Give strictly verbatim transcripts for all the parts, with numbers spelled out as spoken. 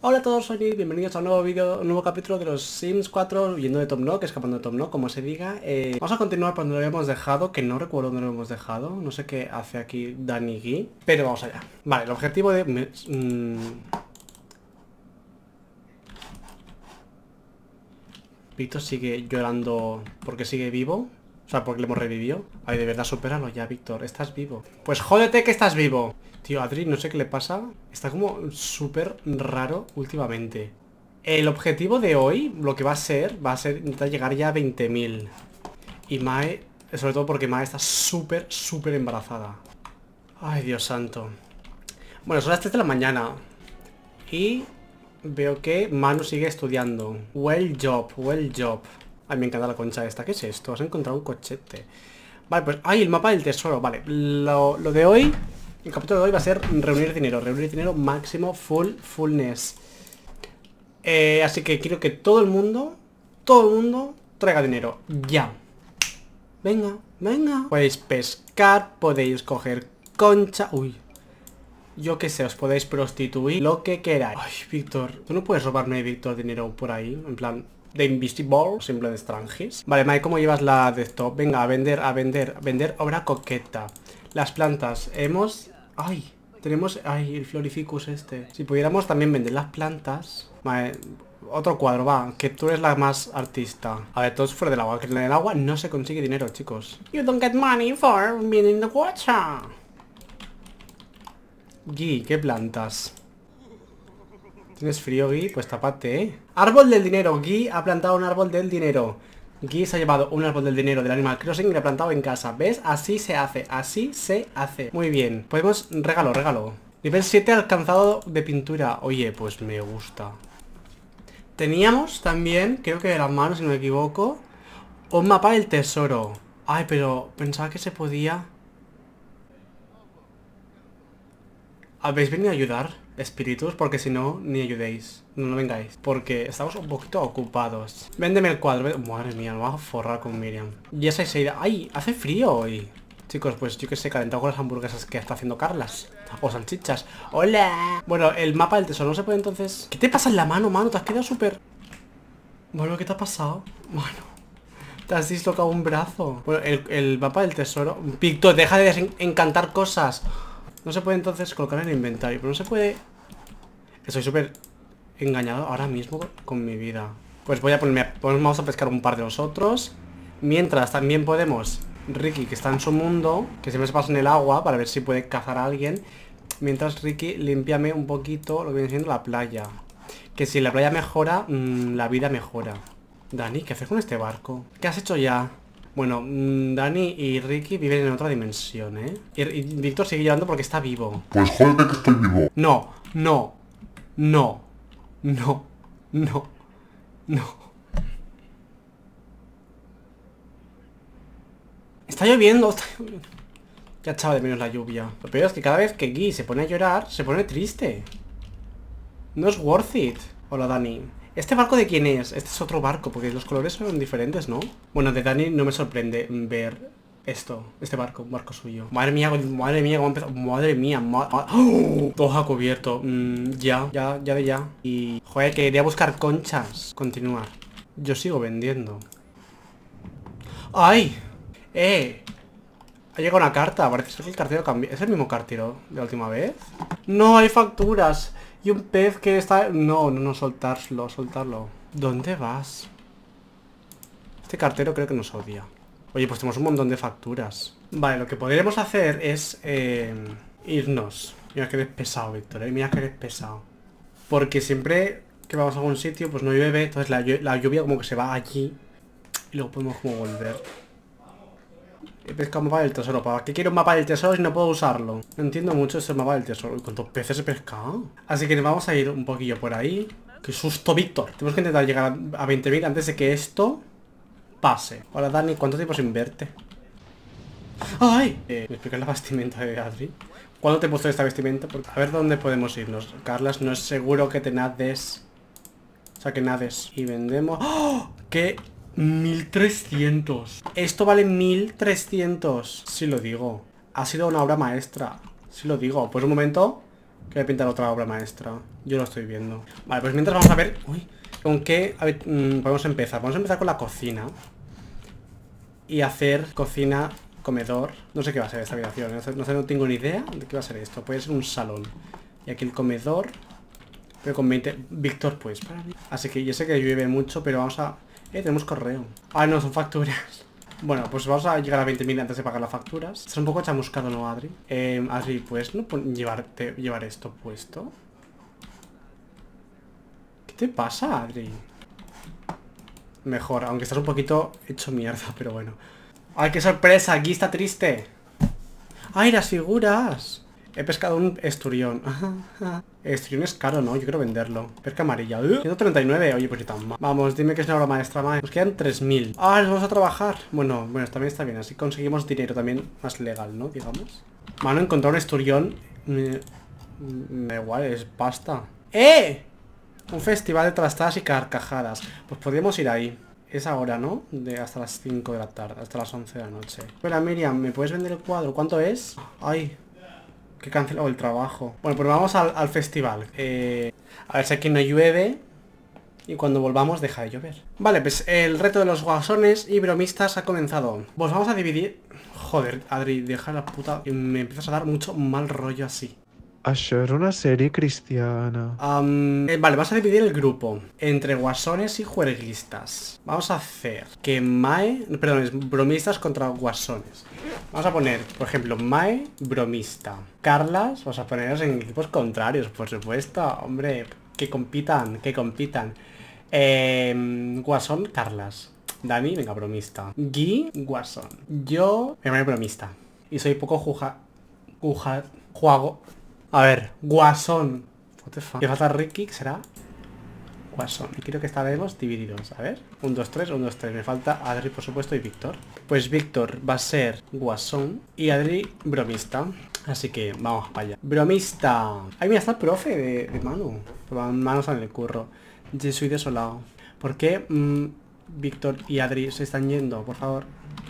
Hola a todos, soy Nick, bienvenidos a un nuevo vídeo, un nuevo capítulo de los Sims cuatro, huyendo de Top Knock, escapando de Top Knock, como se diga. Eh, vamos a continuar por donde lo habíamos dejado, que no recuerdo dónde lo hemos dejado, no sé qué hace aquí Dani Gui, pero vamos allá. Vale, el objetivo de... Mmm... Víctor sigue llorando porque sigue vivo, o sea, porque le hemos revivido. Ay, de verdad, supéralo ya, Víctor, estás vivo. Pues jódete que estás vivo. Tío, Adri, no sé qué le pasa. Está como súper raro últimamente. El objetivo de hoy, lo que va a ser, va a ser intentar llegar ya a veinte mil. Y Mae, sobre todo porque Mae está súper, súper embarazada. Ay, Dios santo. Bueno, son las tres de la mañana. Y veo que Manu sigue estudiando. Well job, well job. Ay, me encanta la concha esta. ¿Qué es esto? Has encontrado un cochete. Vale, pues... Ay, el mapa del tesoro. Vale, lo, lo de hoy... El capítulo de hoy va a ser reunir dinero. Reunir dinero máximo, full, fullness. Eh, así que quiero que todo el mundo, todo el mundo traiga dinero. Ya. Venga, venga. Podéis pescar, podéis coger concha. Uy. Yo qué sé, os podéis prostituir, lo que queráis. Ay, Víctor, ¿tú no puedes robarme, Víctor, dinero por ahí? En plan... de Invisible, simple de extranjis. Vale, Mae, ¿cómo llevas la desktop? Venga, a vender, a vender, a vender obra coqueta. Las plantas, hemos... Ay, tenemos... Ay, el Florificus este. Si pudiéramos también vender las plantas. Vale, otro cuadro, va, que tú eres la más artista. A ver, todos fuera del agua, que en el agua no se consigue dinero, chicos. You don't get money for being in the water. Gui, ¿qué plantas? ¿Tienes frío, Gui? Pues tápate, ¿eh? Árbol del dinero. Gui ha plantado un árbol del dinero. Gui se ha llevado un árbol del dinero del Animal Crossing y lo ha plantado en casa. ¿Ves? Así se hace. Así se hace. Muy bien. Podemos... Regalo, regalo. Nivel siete alcanzado de pintura. Oye, pues me gusta. Teníamos también, creo que de las manos, si no me equivoco, un mapa del tesoro. Ay, pero pensaba que se podía... ¿Habéis venido a ayudar, espíritus? Porque si no, ni ayudéis. No, no vengáis. Porque estamos un poquito ocupados. Véndeme el cuadro. Madre mía, nos vamos a forrar con Miriam. Y esa es idea. ¡Ay! Hace frío hoy. Chicos, pues yo que sé, calentado con las hamburguesas que está haciendo Carlas. O salchichas. ¡Hola! Bueno, el mapa del tesoro no se puede entonces... ¿Qué te pasa en la mano, mano? Te has quedado súper... Bueno, ¿qué te ha pasado? Bueno... Te has dislocado un brazo. Bueno, el, el mapa del tesoro... Víctor, deja de desencantar cosas. No se puede entonces colocar en el inventario. Pero no se puede... Estoy súper engañado ahora mismo con mi vida. Pues voy a ponerme... Pues vamos a pescar un par de nosotros. Mientras también podemos... Ricky, que está en su mundo, que siempre se pasa en el agua para ver si puede cazar a alguien. Mientras, Ricky, límpiame un poquito lo que viene siendo la playa. Que si la playa mejora, mmm, la vida mejora. Dani, ¿qué haces con este barco? ¿Qué has hecho ya? Bueno, mmm, Dani y Ricky viven en otra dimensión, ¿eh? Y, y Víctor sigue llorando porque está vivo. Pues jódete que estoy vivo. No, no, no, no, no, no. Está lloviendo, está lloviendo. Ya echaba de menos la lluvia. Lo peor es que cada vez que Guy se pone a llorar, se pone triste. No es worth it. Hola, Dani. ¿Este barco de quién es? Este es otro barco, porque los colores son diferentes, ¿no? Bueno, de Dani no me sorprende ver esto, este barco, un barco suyo. Madre mía, madre mía, cómo empezó. Madre mía, ma ¡oh! Todo ha cubierto. Mm, ya, ya, ya de ya. Y, joder, que quería buscar conchas. Continuar. Yo sigo vendiendo. ¡Ay! ¡Eh! Ha llegado una carta. Parece ser que el cartero cambió. ¿Es el mismo cartero de la última vez? No, hay facturas. Y un pez que está... No, no, no, soltarlo, soltarlo. ¿Dónde vas? Este cartero creo que nos odia. Oye, pues tenemos un montón de facturas. Vale, lo que podríamos hacer es... Eh, irnos. Mira que eres pesado, Víctor, ¿eh? Mira que eres pesado. Porque siempre que vamos a algún sitio, pues no llueve. Entonces la, la lluvia como que se va allí. Y luego podemos como volver. He pescado un mapa del tesoro. ¿Para qué quiero un mapa del tesoro si no puedo usarlo? No entiendo mucho ese mapa del tesoro. ¿Cuántos peces he pescado? Así que nos vamos a ir un poquillo por ahí. ¡Qué susto, Víctor! Tenemos que intentar llegar a veinte mil antes de que esto pase. Hola, Dani. ¿Cuánto tiempo sin verte? ¡Ay! Eh, ¿Me explicas la vestimenta de Adri? ¿Cuándo te he puesto esta vestimenta? Porque a ver dónde podemos irnos. Carlas, no es seguro que te nades. O sea, que nades. Y vendemos... ¡Oh! ¡Qué... mil trescientos! Esto vale mil trescientos. Sí lo digo. Ha sido una obra maestra. Sí lo digo. Pues un momento. Que voy a pintar otra obra maestra. Yo lo estoy viendo. Vale, pues mientras vamos a ver... Uy, ¿con qué a ver, mmm, podemos empezar? Vamos a empezar con la cocina. Y hacer cocina, comedor. No sé qué va a ser esta habitación. No sé, no sé, no tengo ni idea de qué va a ser esto. Puede ser un salón. Y aquí el comedor. Pero con veinte... Víctor, pues, para mí. Así que yo sé que llueve mucho, pero vamos a... Eh, tenemos correo. Ah, no, son facturas. Bueno, pues vamos a llegar a veinte mil antes de pagar las facturas. Es un poco chamuscado, ¿no, Adri? Eh, Adri, ¿puedes no llevarte, llevar esto puesto? ¿Qué te pasa, Adri? Mejor, aunque estás un poquito hecho mierda, pero bueno. ¡Ay, qué sorpresa! Aquí está triste. ¡Ay, las figuras! He pescado un esturión. Esturión es caro, ¿no? Yo quiero venderlo. Pesca amarilla. ciento treinta y nueve. Oye, pues ni tan mal. Vamos, dime que es una obra maestra, mae. Nos quedan tres mil. Ah, nos vamos a trabajar. Bueno, bueno, también está bien. Así conseguimos dinero también más legal, ¿no? Digamos. Mano, encontrar un esturión. Me, me da igual, es pasta. ¡Eh! Un festival de trastadas y carcajadas. Pues podríamos ir ahí. Es ahora, ¿no? De hasta las cinco de la tarde. Hasta las once de la noche. Hola, Miriam, ¿me puedes vender el cuadro? ¿Cuánto es? Ay, que he cancelado el trabajo. Bueno, pues vamos al, al festival. Eh, a ver si aquí no llueve. Y cuando volvamos deja de llover. Vale, pues el reto de los guasones y bromistas ha comenzado. Pues vamos a dividir... Joder, Adri, deja la puta... Me empiezas a dar mucho mal rollo así. Això era una serie cristiana. Um, eh, vale, vamos a dividir el grupo entre guasones y juerguistas. Vamos a hacer que Mae... Perdón, es bromistas contra guasones. Vamos a poner, por ejemplo, Mae, bromista. Carlas, vamos a ponerlos en equipos contrarios, por supuesto. Hombre, que compitan, que compitan. Eh, Guasón, Carlas. Dani, venga, bromista. Gui, guasón. Yo, me voy bromista. Y soy poco juja... Juja... Juago... A ver, guasón. What the fuck. ¿Qué falta Ricky? ¿Será? Guasón. Y quiero que estaremos divididos. A ver. uno, dos, tres, uno, dos, tres. Me falta Adri, por supuesto, y Víctor. Pues Víctor va a ser guasón y Adri bromista. Así que vamos para allá. Bromista. Ay, mira, está el profe de, de Manu. Manos en el curro. Yo soy desolado. ¿Por qué mmm, Víctor y Adri se están yendo? Por favor.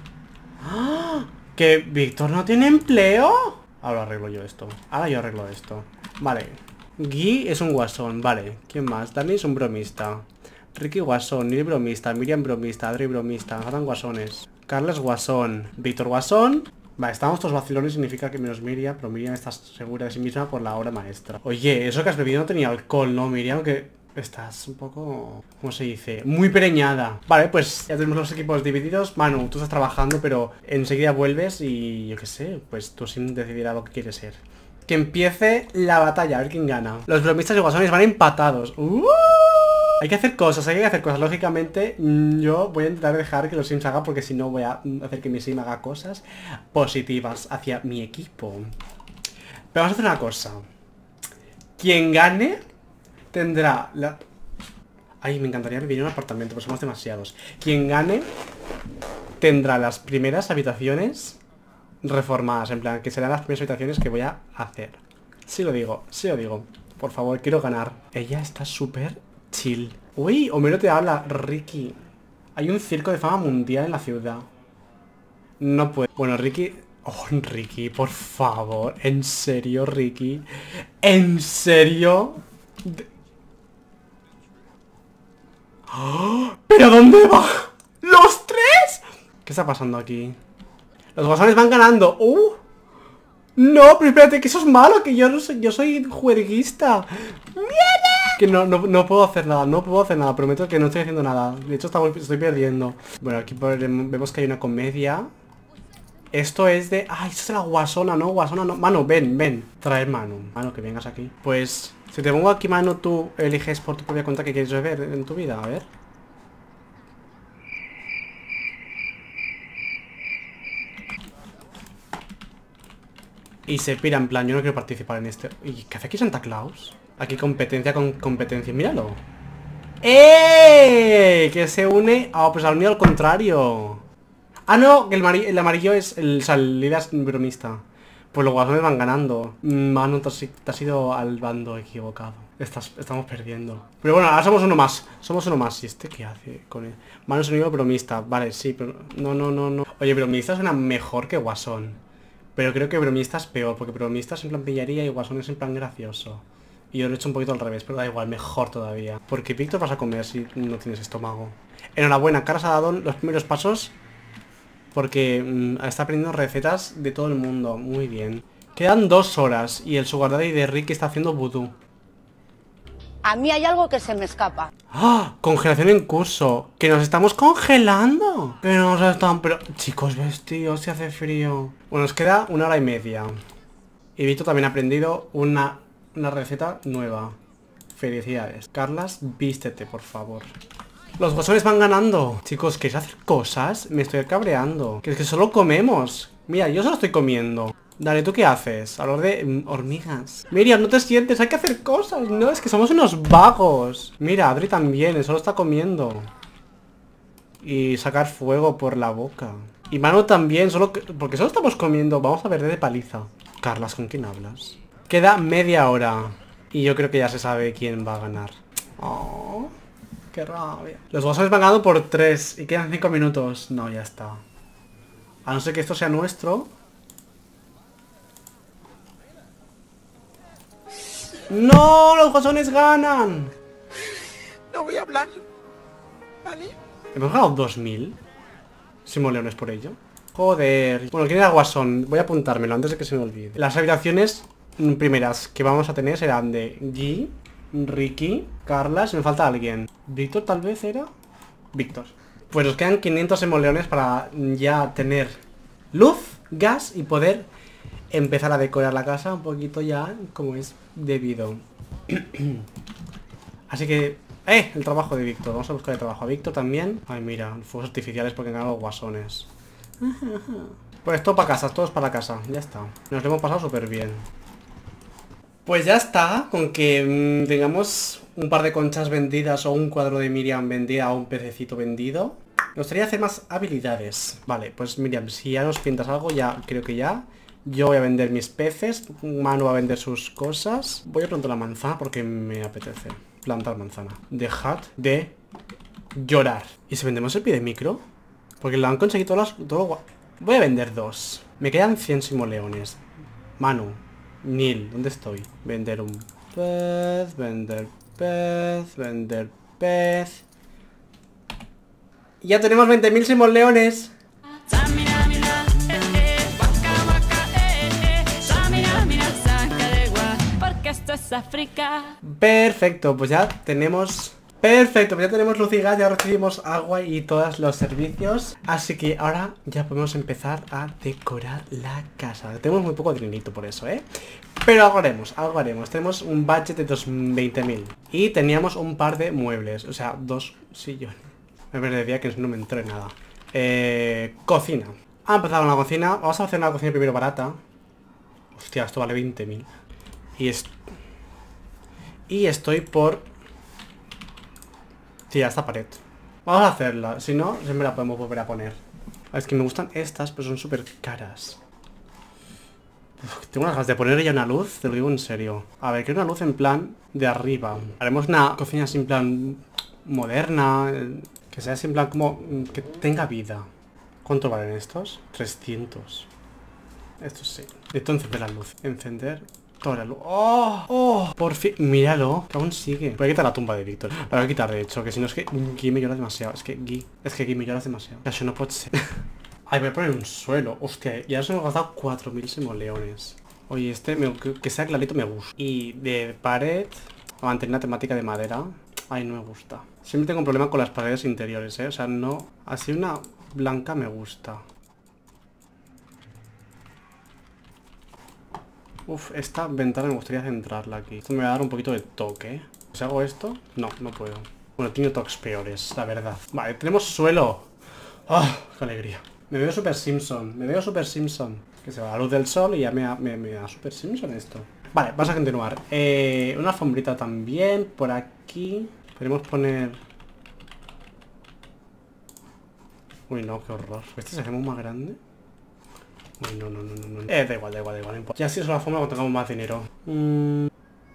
¡Ah! ¿Que Víctor no tiene empleo? Ahora arreglo yo esto. Ahora yo arreglo esto. Vale. Guy es un guasón. Vale. ¿Quién más? Dani es un bromista. Ricky guasón. Nili bromista. Miriam bromista. Adri bromista. Me faltan guasones. Carles guasón. Víctor guasón. Vale, estamos todos vacilones. Significa que menos Miriam. Pero Miriam está segura de sí misma por la obra maestra. Oye, eso que has bebido no tenía alcohol, ¿no, Miriam? Que... Estás un poco... ¿Cómo se dice? Muy preñada. Vale, pues ya tenemos los equipos divididos. Manu, tú estás trabajando, pero enseguida vuelves y yo qué sé, pues tú sin decidirás lo que quieres ser. Que empiece la batalla, a ver quién gana. Los bromistas y guasones van empatados. ¡Uh! Hay que hacer cosas, hay que hacer cosas. Lógicamente, yo voy a intentar dejar que los Sims haga, porque si no voy a hacer que mi Sim haga cosas positivas hacia mi equipo. Pero vamos a hacer una cosa. Quien gane... tendrá la... Ay, me encantaría vivir en un apartamento, pero somos demasiados. Quien gane tendrá las primeras habitaciones reformadas. En plan, que serán las primeras habitaciones que voy a hacer. Sí lo digo, sí lo digo. Por favor, quiero ganar. Ella está súper chill. Uy, Homero te habla, Ricky. Hay un circo de fama mundial en la ciudad. No puedo. Bueno, Ricky... Oh, Ricky, por favor. ¿En serio, Ricky? ¿En serio? De... ¡Oh! ¿Pero dónde va? ¿Los tres? ¿Qué está pasando aquí? Los guasones van ganando. ¡Uh! No, pero espérate, que eso es malo. Que yo no soy, yo soy juerguista. ¡Mierda! Que no, no, no puedo hacer nada, no puedo hacer nada. Prometo que no estoy haciendo nada. De hecho, estamos, estoy perdiendo. Bueno, aquí vemos que hay una comedia. Esto es de... ¡Ay, esto es de la guasona, no! Guasona, no. Manu, ven, ven. Trae Manu. Manu, que vengas aquí. Pues... Si te pongo aquí, Manu, tú eliges por tu propia cuenta que quieres ver en tu vida. A ver. Y se pira en plan, yo no quiero participar en este. ¿Y qué hace aquí Santa Claus? Aquí competencia con competencia, míralo. ¡Eh! Que se une... Ah, oh, pues ha unido al contrario. Ah, no, el, el amarillo es el... O sea, el lila es bromista. Pues los guasones van ganando. Manu, te has, te has ido al bando equivocado. Estás, estamos perdiendo. Pero bueno, ahora somos uno más. Somos uno más. ¿Y este qué hace con él? Manu es un nivel bromista. Vale, sí, pero... No, no, no, no. Oye, bromista suena mejor que guasón. Pero creo que bromista es peor, porque bromista es en plan pillaría y Guasón es en plan gracioso. Y yo lo he hecho un poquito al revés, pero da igual, mejor todavía. Porque Víctor vas a comer si no tienes estómago. Enhorabuena, Carlas ha dado los primeros pasos. Porque mmm, está aprendiendo recetas de todo el mundo. Muy bien. Quedan dos horas y el sugar daddy de Ricky está haciendo vudú. A mí hay algo que se me escapa. ¡Ah! Congelación en curso. ¡Que nos estamos congelando! Que nos están... Pero... Chicos, ves, tío, se hace frío. Bueno, nos queda una hora y media. Y Víctor también ha aprendido una, una receta nueva. Felicidades. Carlas, vístete, por favor. Los guasones van ganando. Chicos, ¿queréis hacer cosas? Me estoy cabreando. Que es que solo comemos. Mira, yo solo estoy comiendo. Dale, ¿tú qué haces? Hablar de mm, hormigas. Miriam, no te sientes, hay que hacer cosas. No, es que somos unos vagos. Mira, Adri también, él solo está comiendo. Y sacar fuego por la boca. Y Manu también, solo que, porque solo estamos comiendo. Vamos a ver de paliza. Carlas, ¿con quién hablas? Queda media hora. Y yo creo que ya se sabe quién va a ganar. Oh, qué rabia. Los guasones van ganando por tres. Y quedan cinco minutos. No, ya está. A no ser que esto sea nuestro. ¡No! ¡Los guasones ganan! No voy a hablar. ¿Vale? ¿Hemos ganado dos mil? Simoleones por ello. Joder. Bueno, ¿quién era guasón? Voy a apuntármelo antes de que se me olvide. Las habitaciones primeras que vamos a tener serán de G, Ricky, Carla, si me falta alguien. ¿Víctor tal vez era? Víctor. Pues nos quedan quinientos simoleones para ya tener luz, gas y poder empezar a decorar la casa un poquito ya como es debido. Así que... ¡Eh! El trabajo de Víctor. Vamos a buscar el trabajo a Víctor también. Ay, mira, fuegos artificiales porque han ganado los guasones. Pues todo para casa, todos para casa. Ya está. Nos lo hemos pasado súper bien. Pues ya está. Con que mmm, tengamos un par de conchas vendidas o un cuadro de Miriam vendida o un pececito vendido. Me gustaría hacer más habilidades. Vale, pues Miriam, si ya nos pintas algo, ya creo que ya. Yo voy a vender mis peces. Manu va a vender sus cosas. Voy a plantar la manzana porque me apetece plantar manzana. Dejad de llorar. ¿Y si vendemos el pie de micro? Porque lo han conseguido todas las... Todo... Voy a vender dos. Me quedan cien simoleones. Manu, Nil, ¿dónde estoy? Vender un pez, vender pez, vender pez. Ya tenemos veinte mil simoleones. Esto es África. Perfecto, pues ya tenemos... Perfecto, pues ya tenemos luz y gas, ya recibimos agua y todos los servicios. Así que ahora ya podemos empezar a decorar la casa. Tenemos muy poco dinerito por eso, ¿eh? Pero algo haremos, algo haremos. Tenemos un budget de veinte mil. Y teníamos un par de muebles, o sea, dos sillones. Me perdería que no me entré nada. Eh, cocina. Ha empezado una cocina. Vamos a hacer una cocina primero barata. Hostia, esto vale veinte mil. Y, es... y estoy por... Tía, esta pared. Vamos a hacerla, si no, siempre la podemos volver a poner. Es que me gustan estas, pero son súper caras. Uf, tengo unas ganas de poner ya una luz, te lo digo en serio. A ver, quiero una luz en plan de arriba. Haremos una cocina así en plan moderna, que sea así en plan como... que tenga vida. ¿Cuánto valen estos? trescientos. Estos sí. Entonces ve la luz. Encender... Toda la luz. ¡Oh! ¡Oh! Por fin. Míralo. Que aún sigue. Voy a quitar la tumba de Víctor. La voy a quitar, de hecho. Que si no es que Gui me llora demasiado. Es que Gui. Es que Gui me llora demasiado. Eso no puede ser. Ay, voy a poner un suelo. Hostia. Ya se me ha gastado cuatro mil simoleones. Oye, este me, que, que sea clarito me gusta. Y de pared. A mantener una temática de madera. Ay, no me gusta. Siempre tengo un problema con las paredes interiores, ¿eh? O sea, no. Así una blanca me gusta. Uf, esta ventana me gustaría centrarla aquí. Esto me va a dar un poquito de toque. Si hago esto, no, no puedo. Bueno, tengo toques peores, la verdad. Vale, tenemos suelo. ¡Ah! Oh, ¡qué alegría! Me veo Super Simpson, me veo Super Simpson. Que se va la luz del sol y ya me, me, me da Super Simpson esto. Vale, vamos a continuar. Eh, una alfombrita también, por aquí. Podemos poner... Uy, no, qué horror. ¿Este se hace más grande? Uy, no, no, no, no, no. Eh, da igual, da igual, da igual, no importa. Ya si es la forma cuando tengamos más dinero. Mm.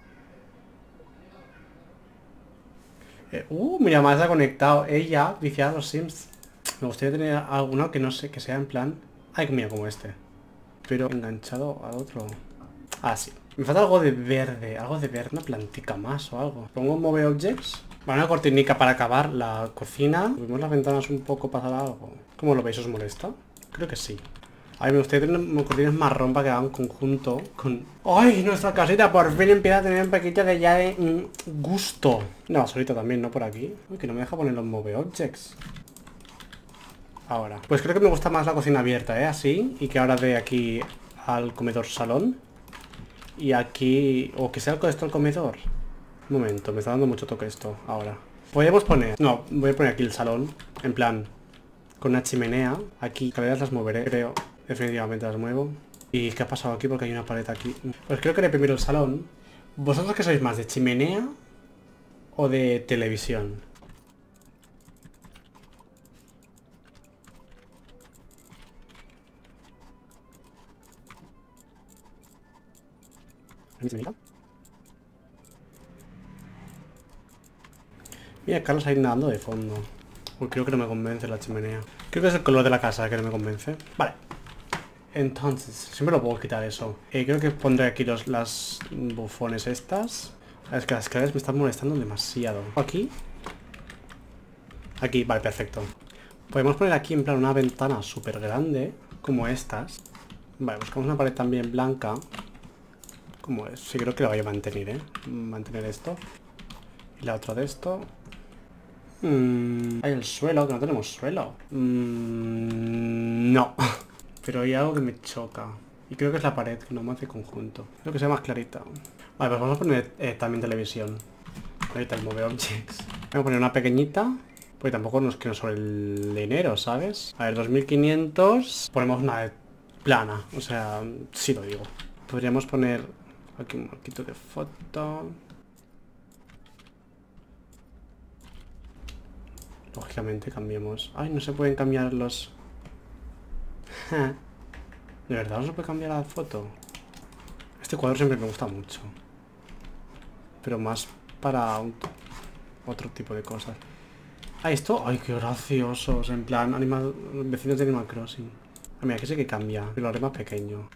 Eh, uh, mira, más ha conectado. Ella, viciada a los Sims. Me gustaría tener alguno que no sé, que sea en plan... Ay, mira, como este. pero enganchado al otro. Ah, sí. Me falta algo de verde, algo de verde, una plantica más o algo. Pongo Move Objects. Vale, una cortinica para acabar la cocina. Subimos las ventanas un poco para hacer algo. ¿Cómo lo veis? ¿Os molesta? Creo que sí. Ay, me gustaría tener cortinas marrón para que haga un conjunto con... ¡Ay! Nuestra casita por fin empieza a tener un poquito de ya de mm, gusto. Una basurita también, ¿no? Por aquí. Uy, que no me deja poner los Move Objects. Ahora. Pues creo que me gusta más la cocina abierta, ¿eh? Así. Y que ahora de aquí al comedor salón. Y aquí... O que sea esto el comedor. Un momento, me está dando mucho toque esto. Ahora. Podemos poner... No, voy a poner aquí el salón. En plan... Con una chimenea. Aquí, escaleras las moveré, creo. Definitivamente las muevo. ¿Y qué ha pasado aquí? Porque hay una pared aquí. Pues creo que haré primero el salón. ¿Vosotros qué sois más? ¿De chimenea? ¿O de televisión? Mira, Carlos ahí nadando de fondo. Uy, creo que no me convence la chimenea. Creo que es el color de la casa que no me convence. Vale. Entonces, siempre lo puedo quitar eso. Eh, creo que pondré aquí los, las bufones estas. Es que las escaleras me están molestando demasiado. Aquí. Aquí, vale, perfecto. Podemos poner aquí en plan una ventana súper grande, como estas. Vale, buscamos una pared también blanca. Como es. Sí, creo que la voy a mantener, ¿eh? Mantener esto. Y la otra de esto. Mm, hay el suelo, que no tenemos suelo. Mm, no. Pero hay algo que me choca. Y creo que es la pared, que no me hace conjunto. Creo que sea más clarita. Vale, pues vamos a poner eh, también televisión. Ahorita el Move Objects. Vamos a poner una pequeñita. Porque tampoco nos queda sobre el dinero, ¿sabes? A ver, dos mil quinientos. Ponemos una plana. O sea, sí lo digo. Podríamos poner aquí un marquito de foto. Lógicamente cambiemos. Ay, no se pueden cambiar los... ¿De verdad no se puede cambiar la foto? Este cuadro siempre me gusta mucho. Pero más para un... otro tipo de cosas. Ah, esto... Ay, qué graciosos. En plan, animal... vecinos de Animal Crossing. Ah, mira, que sí que cambia. Pero lo haré más pequeño.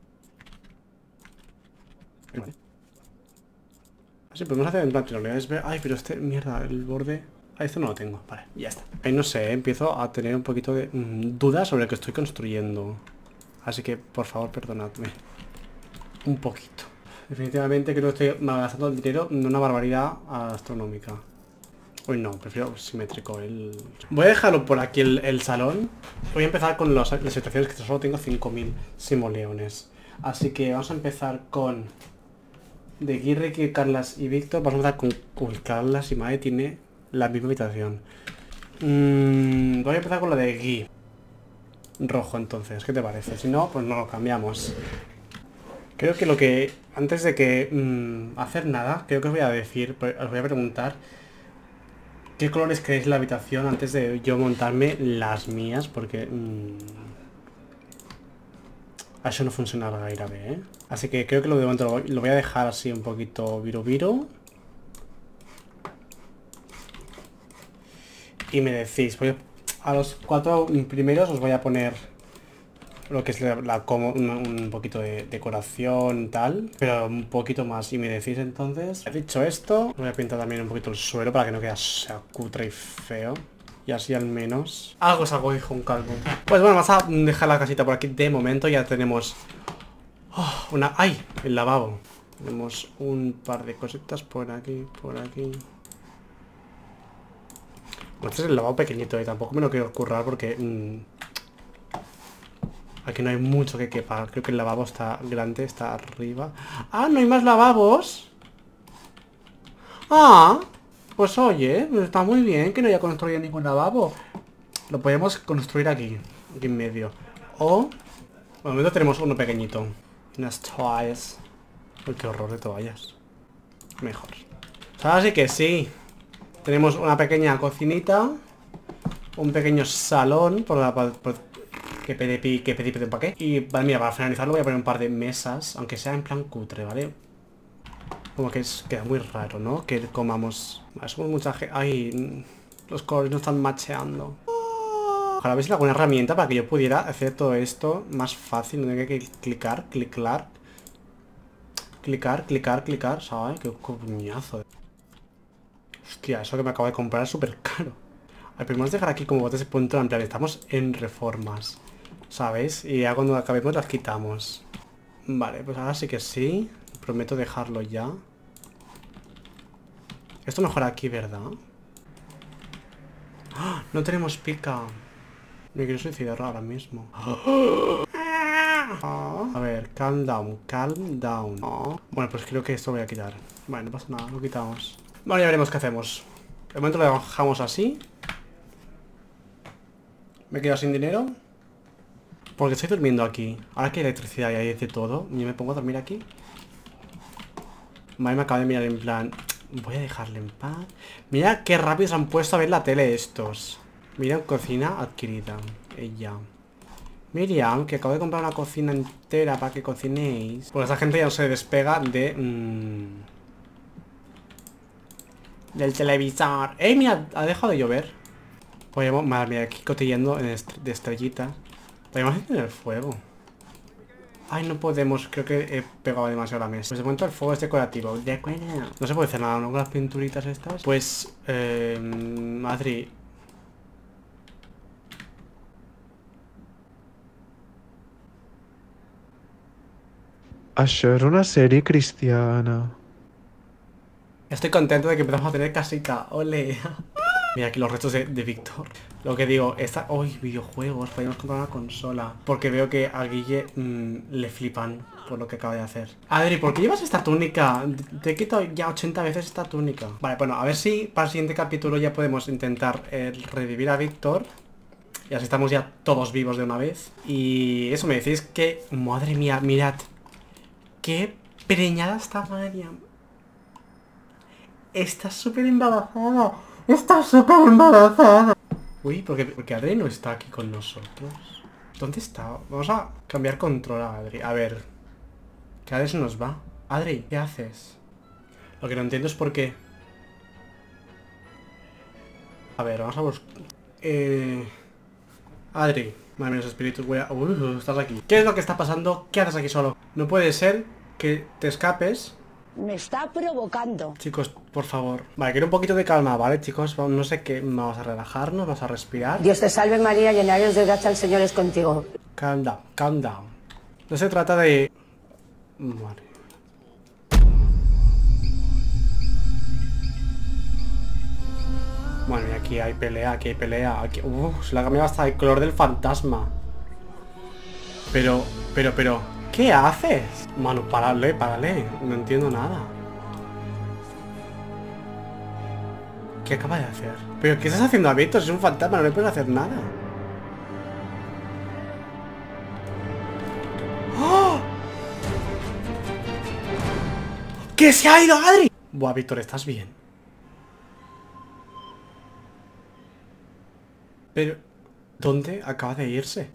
Vale. Así podemos hacer en plan tirolines. Ay, pero este... Mierda, el borde... Ah, esto no lo tengo, vale, ya está. Ahí no sé, empiezo a tener un poquito de mmm, dudas sobre lo que estoy construyendo. Así que, por favor, perdonadme. Un poquito. Definitivamente creo que estoy malgastando el dinero de una barbaridad astronómica. Uy, no, prefiero simétrico el... Voy a dejarlo por aquí el, el salón. Voy a empezar con los, las situaciones que solo tengo cinco mil simoleones. Así que vamos a empezar con... De Guirri, Carlas y Víctor. Vamos a empezar con... Uy, Carlas y Mae tiene... la misma habitación. Mm, voy a empezar con la de Gui. Rojo, entonces. ¿Qué te parece? Si no, pues no lo cambiamos. Creo que lo que... Antes de que... Mmm, hacer nada, creo que os voy a decir... Os voy a preguntar... ¿Qué colores queréis la habitación antes de yo montarme las mías? Porque... Mmm, eso no funciona gaire bé, ¿eh? Así que creo que lo de momento lo, lo voy a dejar así un poquito viro viro. Y me decís, voy a, a los cuatro primeros os voy a poner lo que es la, la como un, un poquito de decoración tal, pero un poquito más. Y me decís entonces, he dicho esto, voy a pintar también un poquito el suelo para que no quede sea cutre y feo. Y así al menos algo es algo, dijo un calvo. Pues bueno, vamos a dejar la casita por aquí de momento. Ya tenemos oh, una... ¡Ay! El lavabo. Tenemos un par de cositas por aquí, por aquí. Este es el lavabo pequeñito y tampoco me lo quiero currar porque mmm, aquí no hay mucho que quepa. Creo que el lavabo está grande, está arriba. ¡Ah, no hay más lavabos! ¡Ah! Pues oye, está muy bien que no haya construido ningún lavabo. Lo podemos construir aquí, aquí en medio. O, de momento tenemos uno pequeñito. Unas toallas. Uy, qué horror de toallas. Mejor. Ahora sí que sí. Tenemos una pequeña cocinita. Un pequeño salón. Por la, por, por, que pedí, que pedí, pedí, ¿para qué? Y vale, mira, para finalizarlo voy a poner un par de mesas. Aunque sea en plan cutre, ¿vale? Como que es, queda muy raro, ¿no? Que comamos. Vale, somos mucha gente. Ay, los colores no están macheando. Ojalá hubiese alguna herramienta para que yo pudiera hacer todo esto más fácil. No tenga que clicar, clicar. Clicar, clicar, clicar. ¿Sabes? Qué coñazo. Hostia, eso que me acabo de comprar es súper caro. A ver, primero dejar aquí como botes de punto. En plan, estamos en reformas, ¿sabéis? Y ya cuando acabemos las quitamos. Vale, pues ahora sí que sí. Prometo dejarlo ya. Esto mejora aquí, ¿verdad? ¡Oh! No tenemos pica. Me quiero suicidar ahora mismo. ¡Oh! A ver, calm down, calm down. ¡Oh! Bueno, pues creo que esto lo voy a quitar. Vale, no pasa nada, lo quitamos. Vale, ya veremos qué hacemos. De momento lo dejamos así. Me he quedado sin dinero. Porque estoy durmiendo aquí. Ahora que hay electricidad y hay de todo, yo me pongo a dormir aquí. Vale, me acabo de mirar en plan... Voy a dejarle en paz. Mira qué rápido se han puesto a ver la tele estos. Mira, cocina adquirida. Ella. Miriam, que acabo de comprar una cocina entera para que cocinéis. Pues esa gente ya no se despega de... Mmm, del televisor. ¡Eh, mira! Ha dejado de llover. Podemos... Madre mía, aquí cotillando de estrellitas. Podemos encender el fuego. Ay, no podemos, creo que he pegado demasiado la mesa. Pues de momento el fuego es decorativo. De acuerdo. No se puede hacer nada, ¿no? Con las pinturitas estas. Pues, eh... Madrid. Això era una sèrie cristiana. Estoy contento de que empezamos a tener casita. ¡Ole! Mira aquí los restos de, de Víctor. Lo que digo, esta... ¡Uy! Videojuegos. Podríamos comprar una consola. Porque veo que a Guille mmm, le flipan por lo que acaba de hacer. Adri, ¿por qué llevas esta túnica? Te he quitado ya ochenta veces esta túnica. Vale, bueno, a ver si para el siguiente capítulo ya podemos intentar eh, revivir a Víctor. Y así estamos ya todos vivos de una vez. Y eso, me decís que... Madre mía, mirad. Qué preñada está Mariam. Está súper embarazada. Está súper embarazada. Uy, porque, porque Adri no está aquí con nosotros. ¿Dónde está? Vamos a cambiar control a Adri. A ver. Que Adri se nos va. Adri, ¿qué haces? Lo que no entiendo es por qué. A ver, vamos a buscar... Eh... Adri. Madre mía, los espíritus, voy a... Uh, estás aquí. ¿Qué es lo que está pasando? ¿Qué haces aquí solo? No puede ser que te escapes. Me está provocando. Chicos, por favor. Vale, quiero un poquito de calma, ¿vale, chicos? No sé qué. Vamos a relajarnos, vamos a respirar. Dios te salve María, llena eres de gracia, el Señor es contigo. Calm down, calm down. No se trata de... Vale. Bueno, y aquí hay pelea, aquí hay pelea, aquí... Uf, se le ha cambiado hasta el color del fantasma. Pero, pero, pero... ¿Qué haces? Manu, párale, párale. No entiendo nada. ¿Qué acaba de hacer? ¿Pero qué estás haciendo a Víctor? Es un fantasma, no le puedes hacer nada. ¡Oh! ¡Que se ha ido Adri! Buah, Víctor, ¿estás bien? Pero... ¿dónde acaba de irse?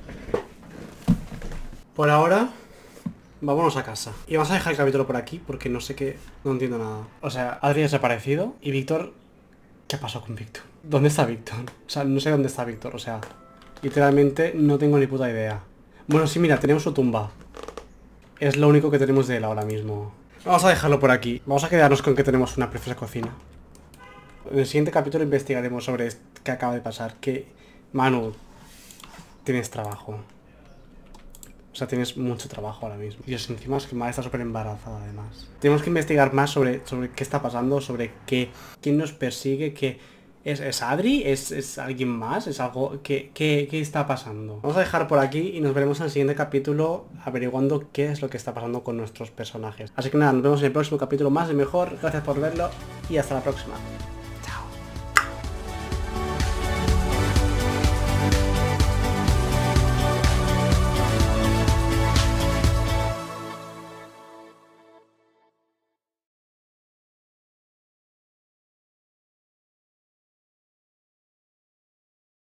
Por ahora, vámonos a casa. Y vamos a dejar el capítulo por aquí porque no sé qué... No entiendo nada. O sea, Adri ha desaparecido y Víctor... ¿Qué pasó con Víctor? ¿Dónde está Víctor? O sea, no sé dónde está Víctor, o sea... Literalmente no tengo ni puta idea. Bueno, sí, mira, tenemos su tumba. Es lo único que tenemos de él ahora mismo. Vamos a dejarlo por aquí. Vamos a quedarnos con que tenemos una preciosa cocina. En el siguiente capítulo investigaremos sobre qué acaba de pasar. Que... Manu... Tienes trabajo. O sea, tienes mucho trabajo ahora mismo. Y encima es que Mara está súper embarazada además. Tenemos que investigar más sobre, sobre qué está pasando, sobre qué, quién nos persigue, qué... ¿Es, es Adri? ¿Es, ¿Es alguien más? ¿Es algo? ¿Qué, qué, ¿Qué está pasando? Vamos a dejar por aquí y nos veremos en el siguiente capítulo averiguando qué es lo que está pasando con nuestros personajes. Así que nada, nos vemos en el próximo capítulo más y mejor. Gracias por verlo y hasta la próxima.